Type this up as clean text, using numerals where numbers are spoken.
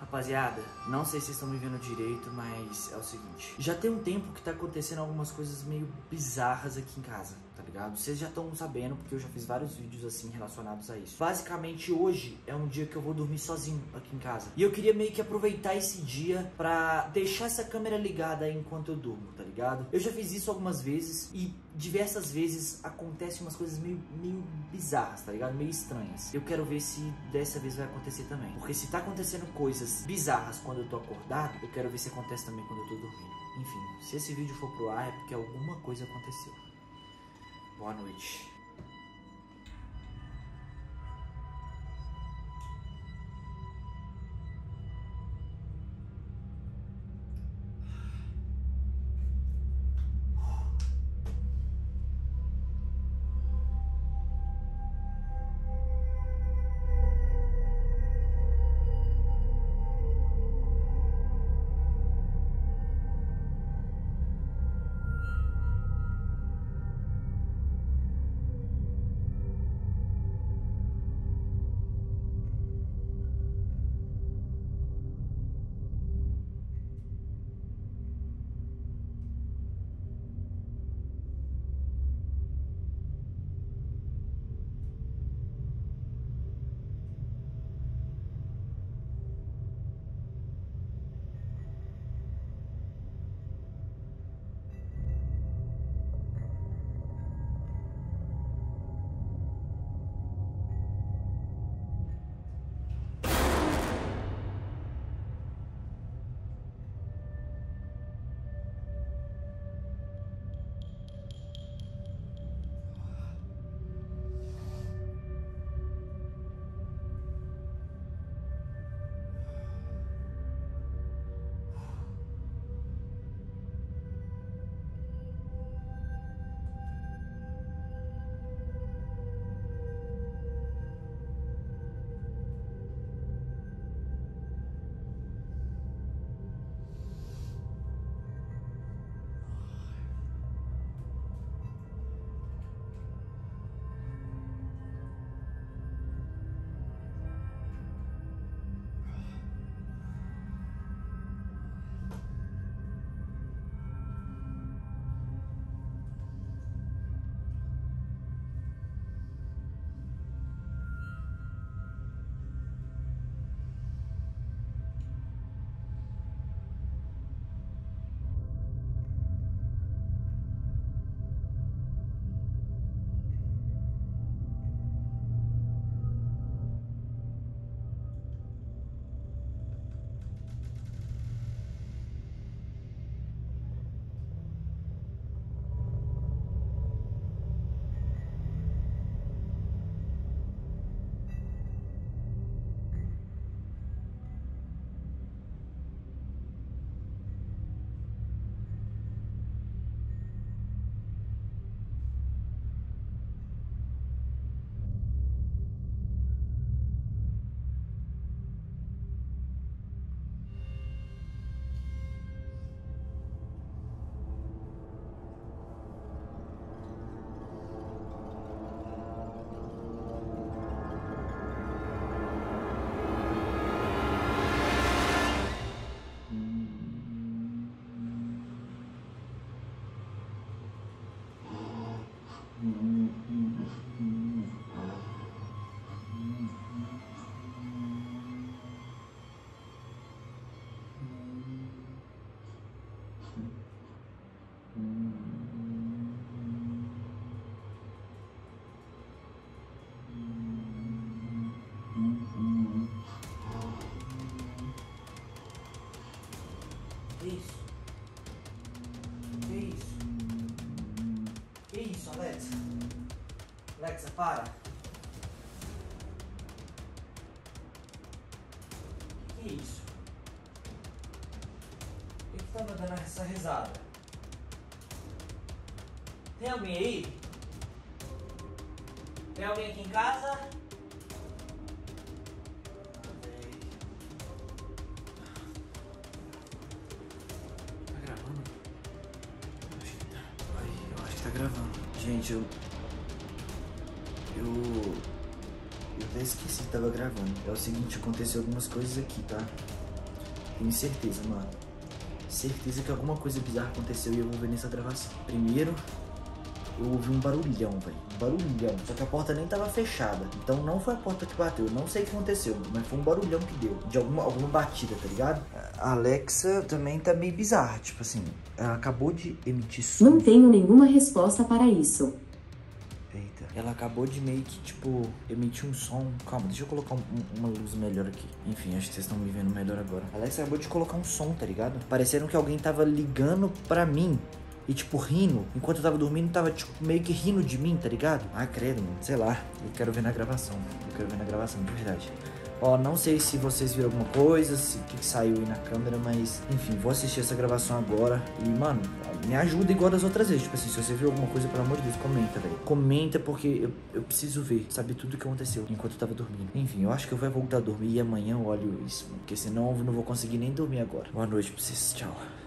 Rapaziada, não sei se vocês estão me vendo direito, mas é o seguinte. Já tem um tempo que tá acontecendo algumas coisas meio bizarras aqui em casa, tá ligado? Vocês já estão sabendo, porque eu já fiz vários vídeos assim relacionados a isso. Basicamente hoje é um dia que eu vou dormir sozinho aqui em casa. E eu queria meio que aproveitar esse dia pra deixar essa câmera ligada aí enquanto eu durmo, tá ligado? Eu já fiz isso algumas vezes e diversas vezes acontecem umas coisas meio bizarras, tá ligado? Meio estranhas. Eu quero ver se dessa vez vai acontecer também. Porque se tá acontecendo coisas bizarras quando eu tô acordado, eu quero ver se acontece também quando eu tô dormindo. Enfim, se esse vídeo for pro ar é porque alguma coisa aconteceu. Boa noite. Que isso? Que isso? Que isso, Alexa? Alexa, para! Que é isso? Por que tá me dando essa risada? Tem alguém aí? Tem alguém aqui em casa? Tá gravando. Gente, eu até esqueci que tava gravando. É o seguinte, aconteceu algumas coisas aqui, tá? Tenho certeza, mano. Certeza que alguma coisa bizarra aconteceu e eu vou ver nessa gravação. Primeiro, eu ouvi um barulhão, velho. Um barulhão. Só que a porta nem tava fechada. Então não foi a porta que bateu. Eu não sei o que aconteceu, mas foi um barulhão que deu. De alguma batida, tá ligado? A Alexa também tá meio bizarra. Tipo assim, ela acabou de emitir som. Não tenho nenhuma resposta para isso. Eita. Ela acabou de meio que, tipo, emitir um som. Calma, deixa eu colocar uma luz melhor aqui. Enfim, acho que vocês estão me vendo melhor agora. A Alexa acabou de colocar um som, tá ligado? Parecendo que alguém tava ligando pra mim. E, tipo, rindo. Enquanto eu tava dormindo, tava, tipo, meio que rindo de mim, tá ligado? Ah, credo, mano. Sei lá. Eu quero ver na gravação. Eu quero ver na gravação, de verdade. Ó, não sei se vocês viram alguma coisa, se o que saiu aí na câmera, mas... Enfim, vou assistir essa gravação agora. E, mano, me ajuda igual das outras vezes. Tipo assim, se você viu alguma coisa, pelo amor de Deus, comenta, velho. Comenta, porque eu preciso ver, saber tudo o que aconteceu enquanto eu tava dormindo. Enfim, eu acho que eu vou voltar a dormir e amanhã eu olho isso. Porque senão eu não vou conseguir nem dormir agora. Boa noite pra vocês. Tchau.